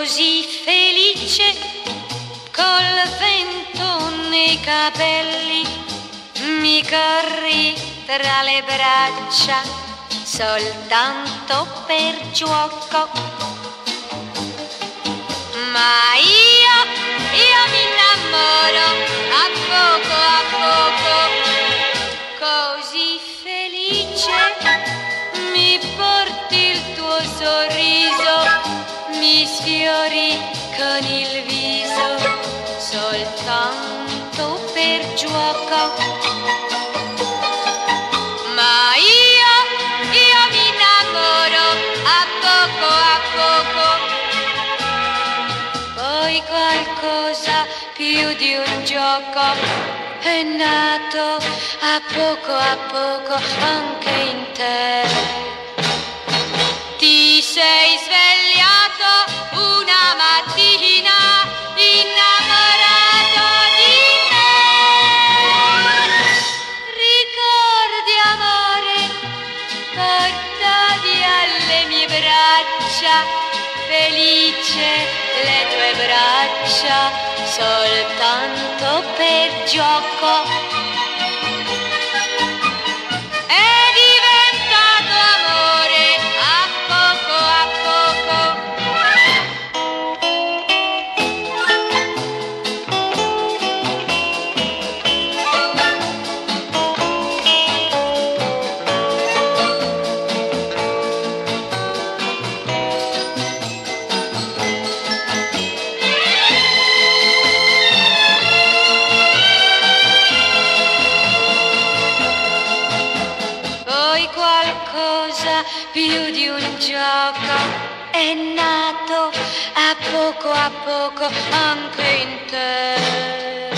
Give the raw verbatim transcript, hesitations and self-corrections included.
così felice, col vento nei capelli, mi corri tra le braccia soltanto per gioco. Ma io, io mi innamoro a poco a poco, così felice, mi porti il tuo sorriso, mi sfiori con il viso soltanto per gioco. Ma io, io mi innamoro a poco a poco, poi qualcosa più di un gioco è nato a poco a poco anche in te. Ti sei svegliato una mattina innamorato di me. Ricordi, amore, portati alle mie braccia, felice le tue braccia soltanto per gioco. Qualcosa più di un gioco è nato a poco a poco anche in te.